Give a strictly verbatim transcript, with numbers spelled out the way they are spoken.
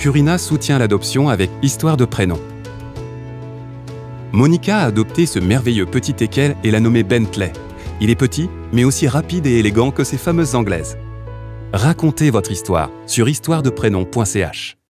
Purina soutient l'adoption avec Histoire de prénom. Monica a adopté ce merveilleux petit teckel et l'a nommé Bentley. Il est petit, mais aussi rapide et élégant que ces fameuses anglaises. Racontez votre histoire sur histoire de prénom point c h.